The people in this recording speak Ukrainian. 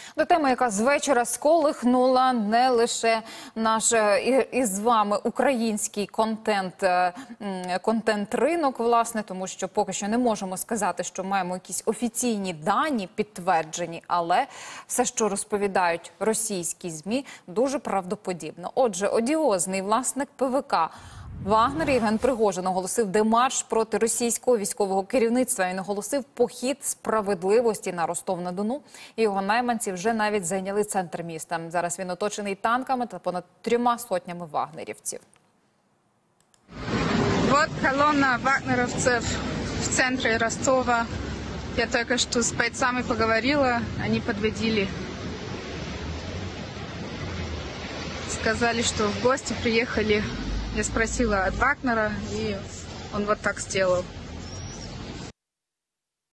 До теми, яка з вечора сколихнула не лише наш із вами український контент-ринок, власне, тому що поки що не можемо сказати, що маємо якісь офіційні дані підтверджені, але все, що розповідають російські ЗМІ, дуже правдоподібно. Отже, одіозний власник ПВК Вагнер Євген Пригожин оголосив демарш проти російського військового керівництва. Він оголосив похід справедливості на Ростов-на-Дону. Його найманці вже навіть зайняли центр міста. Зараз він оточений танками та понад 3 сотнями вагнерівців. Вот колонна вагнеровцев в центре Ростова. Я только что с бойцами поговорила, они подводили. Сказали, что в гости приехали. Я спросила от Вагнера, и он вот так сделал.